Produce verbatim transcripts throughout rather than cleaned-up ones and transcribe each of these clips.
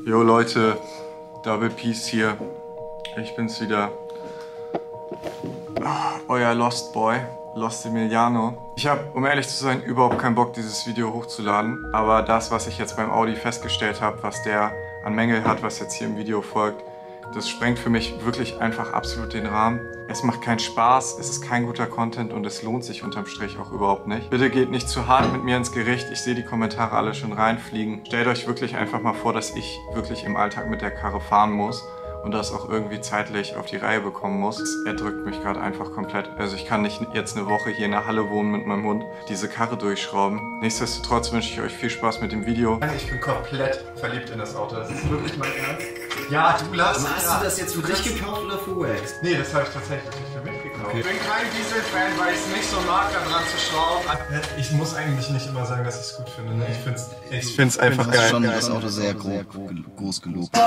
Jo Leute, Double Peace hier. Ich bin's wieder. Euer Lost Boy, Lost Emiliano. Ich habe, um ehrlich zu sein, überhaupt keinen Bock, dieses Video hochzuladen. Aber das, was ich jetzt beim Audi festgestellt habe, was der an Mängel hat, was jetzt hier im Video folgt, das sprengt für mich wirklich einfach absolut den Rahmen. Es macht keinen Spaß, es ist kein guter Content und es lohnt sich unterm Strich auch überhaupt nicht. Bitte geht nicht zu hart mit mir ins Gericht, ich sehe die Kommentare alle schon reinfliegen. Stellt euch wirklich einfach mal vor, dass ich wirklich im Alltag mit der Karre fahren muss und das auch irgendwie zeitlich auf die Reihe bekommen muss. Es erdrückt mich gerade einfach komplett. Also ich kann nicht jetzt eine Woche hier in der Halle wohnen mit meinem Hund, diese Karre durchschrauben. Nichtsdestotrotz wünsche ich euch viel Spaß mit dem Video. Ich bin komplett verliebt in das Auto, das ist wirklich mein Ernst. Ja, du lass. Aber hast du das jetzt für dich gekauft oder für Wax? Nee, das habe ich tatsächlich nicht für mich gekauft. Okay. Ich bin kein Diesel-Fan, weil ich es nicht so mag, da dran zu schrauben. Ich muss eigentlich nicht immer sagen, dass ich es gut finde. Ne? Ich finde es ich find's einfach geil. Ich finde schon das Auto sehr grob, groß gelobt.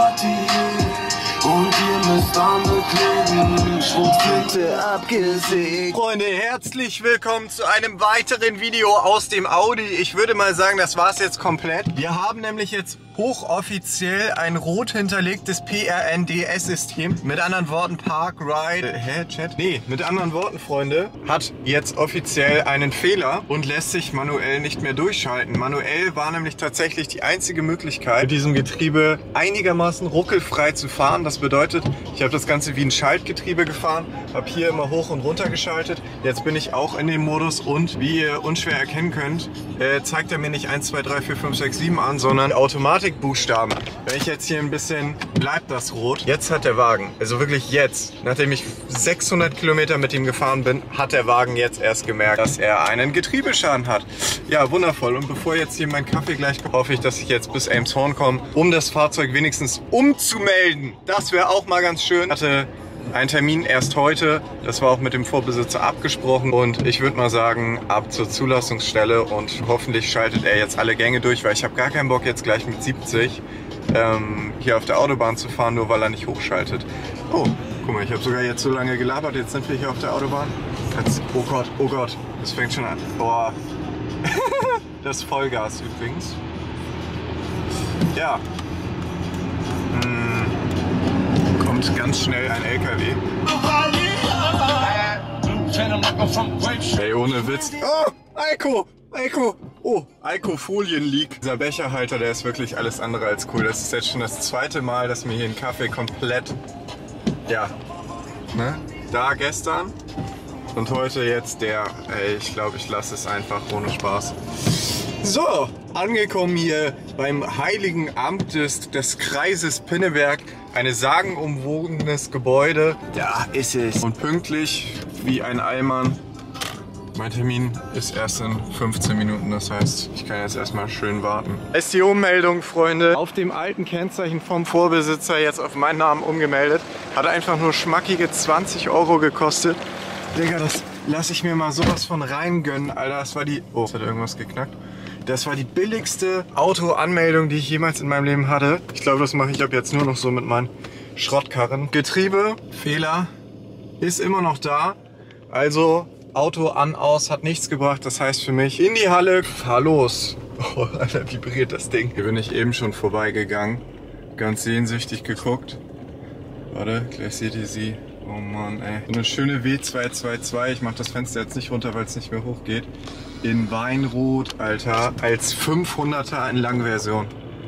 Und ihr müsst damit leben, Schrotflinte abgesägt. Freunde, herzlich willkommen zu einem weiteren Video aus dem Audi. Ich würde mal sagen, das war's jetzt komplett. Wir haben nämlich jetzt hochoffiziell ein rot hinterlegtes P R N D S-System. Mit anderen Worten, Park, Ride, hä, Chat? Nee, mit anderen Worten, Freunde, hat jetzt offiziell einen Fehler und lässt sich manuell nicht mehr durchschalten. Manuell war nämlich tatsächlich die einzige Möglichkeit, mit diesem Getriebe einigermaßen ruckelfrei zu fahren. Das bedeutet, ich habe das Ganze wie ein Schaltgetriebe gefahren, habe hier immer hoch und runter geschaltet. Jetzt bin ich auch in dem Modus und wie ihr unschwer erkennen könnt, äh, zeigt er mir nicht eins, zwei, drei, vier, fünf, sechs, sieben an, sondern Automatikbuchstaben. Wenn ich jetzt hier ein bisschen, bleibt das rot. Jetzt hat der Wagen, also wirklich jetzt, nachdem ich sechshundert Kilometer mit ihm gefahren bin, hat der Wagen jetzt erst gemerkt, dass er einen Getriebeschaden hat. Ja, wundervoll. Und bevor jetzt hier mein Kaffee gleich kommt, hoffe ich, dass ich jetzt bis Elmshorn komme, um das Fahrzeug wenigstens umzumelden. Das wäre auch mal ganz schön. Ich hatte einen Termin erst heute, das war auch mit dem Vorbesitzer abgesprochen und ich würde mal sagen, ab zur Zulassungsstelle und hoffentlich schaltet er jetzt alle Gänge durch, weil ich habe gar keinen Bock jetzt gleich mit siebzig ähm, hier auf der Autobahn zu fahren, nur weil er nicht hochschaltet. Oh, guck mal, ich habe sogar jetzt so lange gelabert, jetzt sind wir hier auf der Autobahn. Jetzt, oh Gott, oh Gott, das fängt schon an. Boah. Das ist Vollgas übrigens. Ja. Hm. Kommt ganz schnell ein L K W. Ey, ohne Witz. Oh, Eiko, Eiko. Oh, Eiko-Folien-Leak. Dieser Becherhalter, der ist wirklich alles andere als cool. Das ist jetzt schon das zweite Mal, dass mir hier ein Kaffee komplett, ja, ne? Da gestern und heute jetzt der. Ey, ich glaube, ich lasse es einfach ohne Spaß. So, angekommen hier beim Heiligen Amt des, des Kreises Pinneberg. Ein sagenumwogenes Gebäude. Da ist es. Und pünktlich wie ein Allmann. Mein Termin ist erst in fünfzehn Minuten, das heißt, ich kann jetzt erstmal schön warten. S T O-Meldung, Freunde. Auf dem alten Kennzeichen vom Vorbesitzer jetzt auf meinen Namen umgemeldet. Hat einfach nur schmackige zwanzig Euro gekostet. Digga, das lasse ich mir mal sowas von reingönnen, Alter. Das war die... Oh, es hat irgendwas geknackt. Das war die billigste Autoanmeldung, die ich jemals in meinem Leben hatte. Ich glaube, das mache ich ab jetzt nur noch so mit meinen Schrottkarren. Getriebe, Fehler, ist immer noch da. Also Auto an, aus, hat nichts gebracht. Das heißt für mich, in die Halle, fahr los. Oh, Alter, vibriert das Ding. Hier bin ich eben schon vorbeigegangen. Ganz sehnsüchtig geguckt. Warte, gleich seht ihr sie. Oh Mann, ey. So eine schöne W zwei zwei zwei. Ich mach das Fenster jetzt nicht runter, weil es nicht mehr hochgeht. In Weinrot, Alter. Als fünfhunderter in Langversion.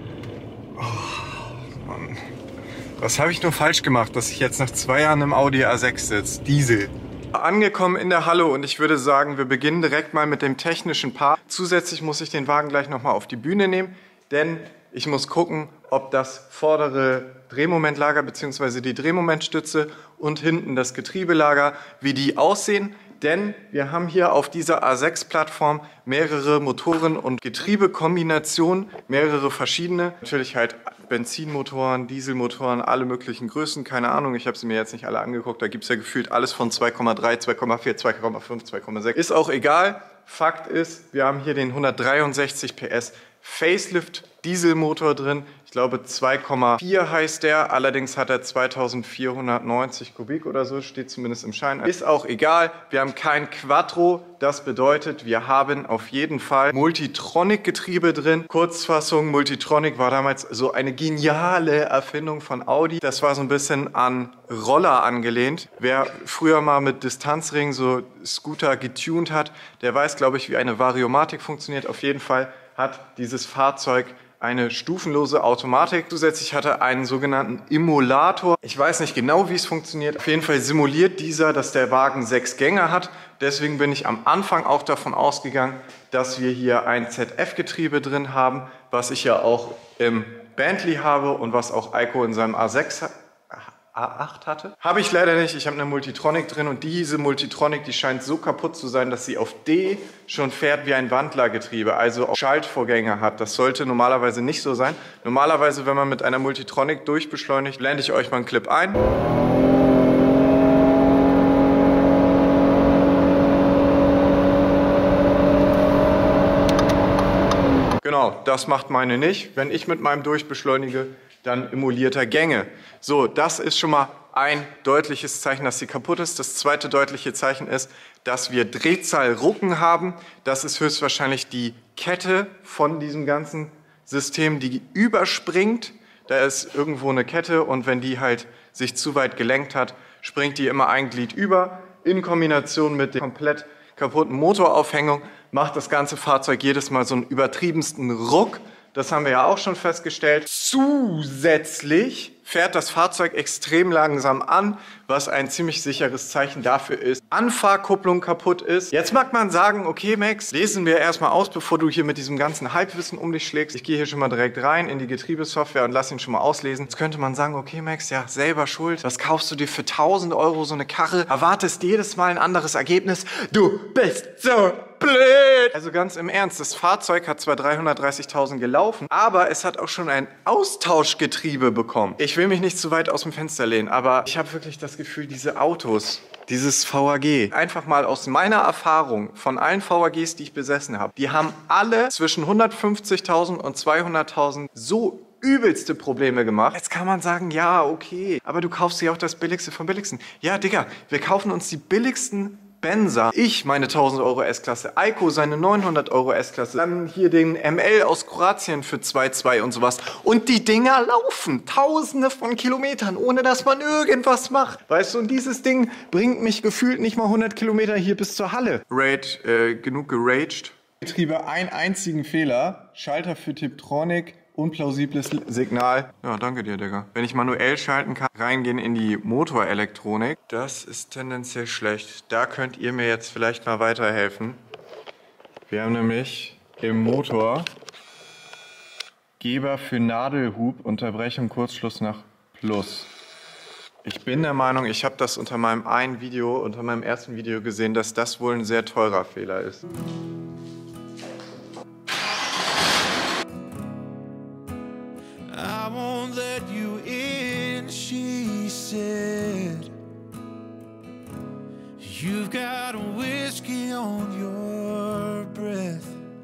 Oh, Mann. Was habe ich nur falsch gemacht, dass ich jetzt nach zwei Jahren im Audi A sechs sitze? Diesel. Angekommen in der Halle und ich würde sagen, wir beginnen direkt mal mit dem technischen Part. Zusätzlich muss ich den Wagen gleich nochmal auf die Bühne nehmen, denn ich muss gucken, ob das vordere Drehmomentlager bzw. die Drehmomentstütze und hinten das Getriebelager, wie die aussehen. Denn wir haben hier auf dieser A sechs Plattform mehrere Motoren- und Getriebekombinationen, mehrere verschiedene. Natürlich halt Benzinmotoren, Dieselmotoren, alle möglichen Größen, keine Ahnung. Ich habe sie mir jetzt nicht alle angeguckt. Da gibt es ja gefühlt alles von zwei Komma drei, zwei Komma vier, zwei Komma fünf, zwei Komma sechs. Ist auch egal. Fakt ist, wir haben hier den hundertdreiundsechzig P S Facelift Dieselmotor drin. Ich glaube zwei Komma vier heißt der, allerdings hat er zweitausendvierhundertneunzig Kubik oder so, steht zumindest im Schein. Ist auch egal, wir haben kein Quattro, das bedeutet, wir haben auf jeden Fall Multitronic-Getriebe drin. Kurzfassung, Multitronic war damals so eine geniale Erfindung von Audi. Das war so ein bisschen an Roller angelehnt. Wer früher mal mit Distanzringen so Scooter getuned hat, der weiß, glaube ich, wie eine Variomatik funktioniert. Auf jeden Fall hat dieses Fahrzeug eine stufenlose Automatik. Zusätzlich hat er einen sogenannten Emulator. Ich weiß nicht genau, wie es funktioniert. Auf jeden Fall simuliert dieser, dass der Wagen sechs Gänge hat. Deswegen bin ich am Anfang auch davon ausgegangen, dass wir hier ein Z F-Getriebe drin haben, was ich ja auch im Bentley habe und was auch Eiko in seinem A sechs hat. A acht hatte. Habe ich leider nicht. Ich habe eine Multitronic drin und diese Multitronic, die scheint so kaputt zu sein, dass sie auf D schon fährt wie ein Wandlergetriebe, also auch Schaltvorgänge hat. Das sollte normalerweise nicht so sein. Normalerweise, wenn man mit einer Multitronic durchbeschleunigt, blende ich euch mal einen Clip ein. Genau, das macht meine nicht. Wenn ich mit meinem durchbeschleunige, dann emuliert er Gänge. So, das ist schon mal ein deutliches Zeichen, dass sie kaputt ist. Das zweite deutliche Zeichen ist, dass wir Drehzahlrucken haben. Das ist höchstwahrscheinlich die Kette von diesem ganzen System, die überspringt. Da ist irgendwo eine Kette und wenn die halt sich zu weit gelenkt hat, springt die immer ein Glied über. In Kombination mit der komplett kaputten Motoraufhängung macht das ganze Fahrzeug jedes Mal so einen übertriebensten Ruck. Das haben wir ja auch schon festgestellt. Zusätzlich fährt das Fahrzeug extrem langsam an, was ein ziemlich sicheres Zeichen dafür ist, Anfahrkupplung kaputt ist. Jetzt mag man sagen, okay Max, lesen wir erstmal aus, bevor du hier mit diesem ganzen Halbwissen um dich schlägst. Ich gehe hier schon mal direkt rein in die Getriebesoftware und lass ihn schon mal auslesen. Jetzt könnte man sagen, okay Max, ja, selber schuld. Was kaufst du dir für tausend Euro so eine Karre? Erwartest jedes Mal ein anderes Ergebnis. Du bist so blöd! Also ganz im Ernst, das Fahrzeug hat zwar dreihundertdreißigtausend gelaufen, aber es hat auch schon ein Austauschgetriebe bekommen. Ich will mich nicht zu weit aus dem Fenster lehnen, aber ich habe wirklich das Gefühl, diese Autos, dieses V A G, einfach mal aus meiner Erfahrung von allen V A Gs, die ich besessen habe, die haben alle zwischen hundertfünfzigtausend und zweihunderttausend so übelste Probleme gemacht. Jetzt kann man sagen, ja, okay, aber du kaufst dir auch das Billigste vom Billigsten. Ja, Digga, wir kaufen uns die billigsten Benzer, ich meine tausend Euro S-Klasse, Eiko seine neunhundert Euro S-Klasse, dann hier den M L aus Kroatien für zwei Komma zwei und sowas. Und die Dinger laufen tausende von Kilometern, ohne dass man irgendwas macht. Weißt du, und dieses Ding bringt mich gefühlt nicht mal hundert Kilometer hier bis zur Halle. Rage, äh, genug geraged. Getriebe, einen einzigen Fehler, Schalter für Tiptronic, unplausibles Signal. Ja, danke dir, Digga. Wenn ich manuell schalten kann, reingehen in die Motorelektronik. Das ist tendenziell schlecht. Da könnt ihr mir jetzt vielleicht mal weiterhelfen. Wir haben nämlich im Motor Geber für Nadelhub, Unterbrechung, Kurzschluss nach Plus. Ich bin der Meinung, ich habe das unter meinem einen Video, unter meinem ersten Video gesehen, dass das wohl ein sehr teurer Fehler ist. I won't let you in, she said. You've got a whiskey on your breath,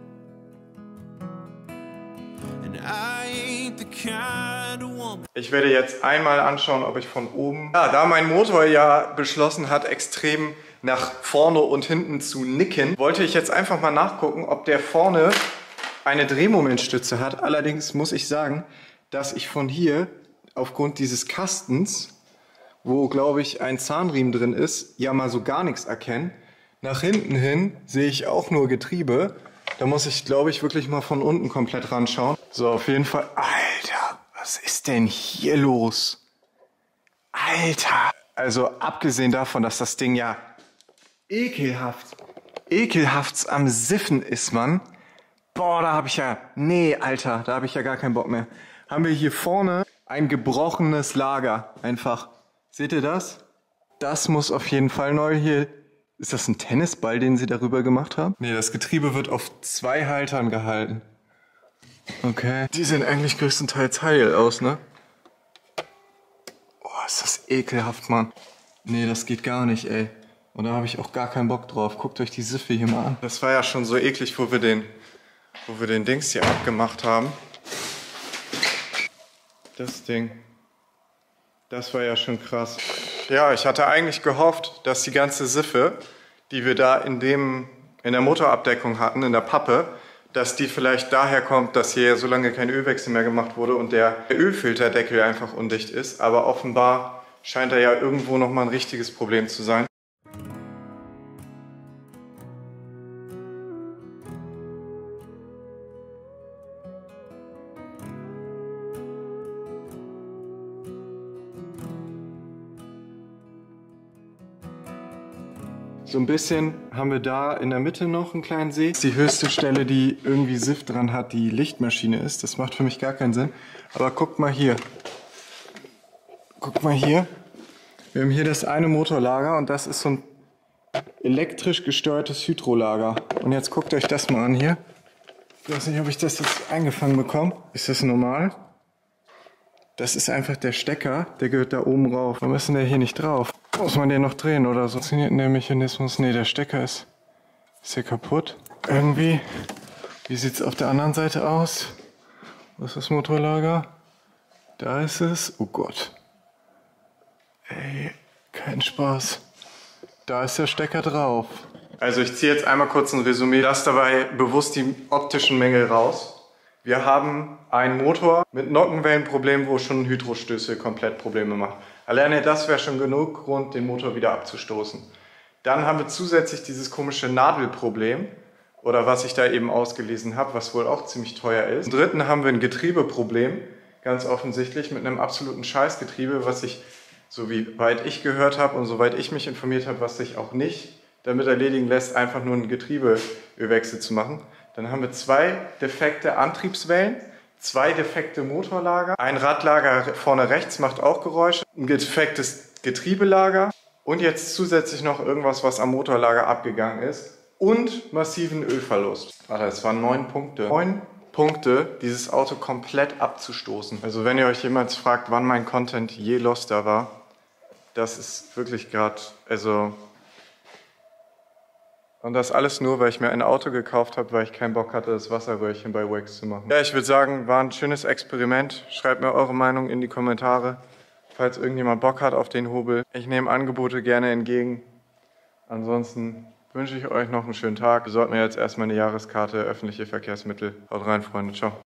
and I ain't the kind of woman. Ich werde jetzt einmal anschauen, ob ich von oben... Ja, da mein Motor ja beschlossen hat, extrem nach vorne und hinten zu nicken, wollte ich jetzt einfach mal nachgucken, ob der vorne eine Drehmomentstütze hat. Allerdings muss ich sagen, dass ich von hier aufgrund dieses Kastens, wo glaube ich ein Zahnriemen drin ist, ja mal so gar nichts erkenne. Nach hinten hin sehe ich auch nur Getriebe. Da muss ich glaube ich wirklich mal von unten komplett ran schauen. So, auf jeden Fall. Alter, was ist denn hier los? Alter! Also abgesehen davon, dass das Ding ja ekelhaft, ekelhaft am Siffen ist, Mann. Boah, da habe ich ja... Nee, Alter, da habe ich ja gar keinen Bock mehr. Haben wir hier vorne ein gebrochenes Lager. Einfach. Seht ihr das? Das muss auf jeden Fall neu hier... Ist das ein Tennisball, den sie darüber gemacht haben? Nee, das Getriebe wird auf zwei Haltern gehalten. Okay. Die sehen eigentlich größtenteils heil aus, ne? Oh, ist das ekelhaft, Mann. Nee, das geht gar nicht, ey. Und da habe ich auch gar keinen Bock drauf. Guckt euch die Siffe hier mal an. Das war ja schon so eklig, wo wir den, wo wir den Dings hier abgemacht haben. Das Ding. Das war ja schon krass. Ja, ich hatte eigentlich gehofft, dass die ganze Siffe, die wir da in, dem, in der Motorabdeckung hatten, in der Pappe, dass die vielleicht daher kommt, dass hier so lange kein Ölwechsel mehr gemacht wurde und der Ölfilterdeckel einfach undicht ist. Aber offenbar scheint da ja irgendwo nochmal ein richtiges Problem zu sein. So ein bisschen haben wir da in der Mitte noch einen kleinen See. Das ist die höchste Stelle, die irgendwie Siff dran hat, die Lichtmaschine ist. Das macht für mich gar keinen Sinn. Aber guckt mal hier. Guckt mal hier. Wir haben hier das eine Motorlager und das ist so ein elektrisch gesteuertes Hydrolager. Und jetzt guckt euch das mal an hier. Ich weiß nicht, ob ich das jetzt eingefangen bekomme. Ist das normal? Das ist einfach der Stecker, der gehört da oben rauf. Warum ist denn der hier nicht drauf? Muss man den noch drehen oder so? Funktioniert denn der Mechanismus? Ne, der Stecker ist, ist hier kaputt. Irgendwie. Wie sieht es auf der anderen Seite aus? Wo ist das Motorlager? Da ist es. Oh Gott. Ey, kein Spaß. Da ist der Stecker drauf. Also ich ziehe jetzt einmal kurz ein Resümee. Lass dabei bewusst die optischen Mängel raus. Wir haben einen Motor mit Nockenwellenproblemen, wo schon ein Hydrostößel komplett Probleme macht. Alleine das wäre schon genug Grund, den Motor wieder abzustoßen. Dann haben wir zusätzlich dieses komische Nadelproblem, oder was ich da eben ausgelesen habe, was wohl auch ziemlich teuer ist. Zum Dritten haben wir ein Getriebeproblem, ganz offensichtlich, mit einem absoluten Scheißgetriebe, was sich, so wie weit ich gehört habe und soweit ich mich informiert habe, was sich auch nicht damit erledigen lässt, einfach nur einen Getriebeölwechsel zu machen. Dann haben wir zwei defekte Antriebswellen, zwei defekte Motorlager, ein Radlager vorne rechts macht auch Geräusche, ein defektes Getriebelager und jetzt zusätzlich noch irgendwas, was am Motorlager abgegangen ist und massiven Ölverlust. Warte, es waren neun Punkte. Neun Punkte, dieses Auto komplett abzustoßen. Also wenn ihr euch jemals fragt, wann mein Content je loster war, das ist wirklich gerade, also... Und das alles nur, weil ich mir ein Auto gekauft habe, weil ich keinen Bock hatte, das Wasserröhrchen bei Wax zu machen. Ja, ich würde sagen, war ein schönes Experiment. Schreibt mir eure Meinung in die Kommentare, falls irgendjemand Bock hat auf den Hobel. Ich nehme Angebote gerne entgegen. Ansonsten wünsche ich euch noch einen schönen Tag. Besorgt mir jetzt erstmal eine Jahreskarte, öffentliche Verkehrsmittel. Haut rein, Freunde. Ciao.